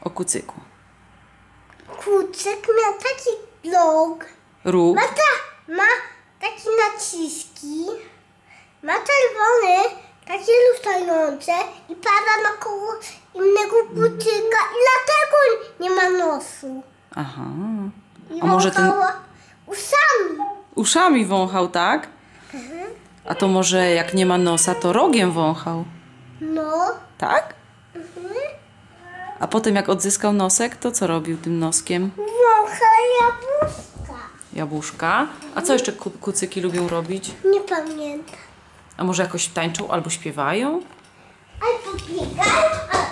o kucyku. Kucyk miał taki Róg. ma takie naciski, ma czerwony, takie lustrzające i pada na koło innego kucyka i dlatego nie ma nosu. Aha. I A może ten wąchała uszami. uszami wąchał, tak? A to może jak nie ma nosa, to rogiem wąchał, No. tak? A potem jak odzyskał nosek, to co robił tym noskiem? Wącha jabłuszka. Jabłuszka. A co jeszcze kucyki lubią robić? Nie pamiętam. A może jakoś tańczą albo śpiewają? Albo biegają,